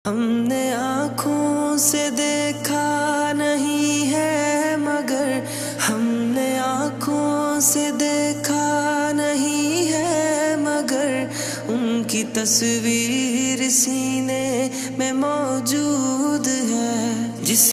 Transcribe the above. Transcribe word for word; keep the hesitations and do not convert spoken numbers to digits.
हमने आँखों से देखा नहीं है मगर हमने आँखों से देखा नहीं है मगर उनकी तस्वीर सीने में मौजूद है जिस